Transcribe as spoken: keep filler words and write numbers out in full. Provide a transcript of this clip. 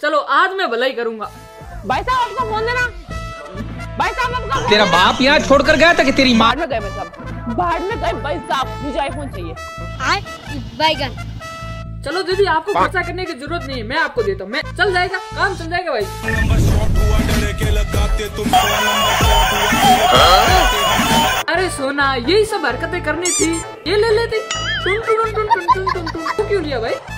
चलो आज मैं भलाई करूंगा। भाई साहब आपका फोन देना। भाई साहब आपका तेरा बाप यहाँ छोड़कर गया था कि तेरी माँ? बाहर में गए भाई साहब, बाहर में गए भाई साहब, मुझे आईफोन चाहिए। बैगन। चलो दीदी आपको खर्चा करने की जरूरत नहीं है, मैं आपको देता हूँ। मैं चल जाएगा, काम चल जाएगा भाई। अरे सोना यही सब हरकतें करनी थी, ये ले लेती। टुन टुन टुन टुन टुन टुन टुन। क्यों लिया भाई?